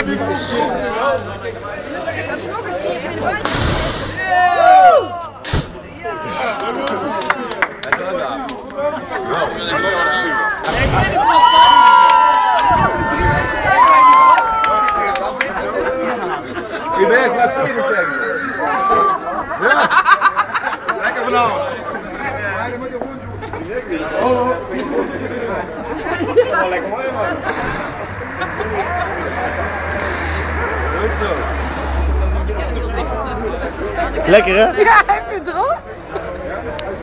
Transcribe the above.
Je bent echt steeds zeggen. Ja. Lekker vanavond. Oh, lekker mooi man. Goed zo. Lekker hè? Ja, heb je het erop?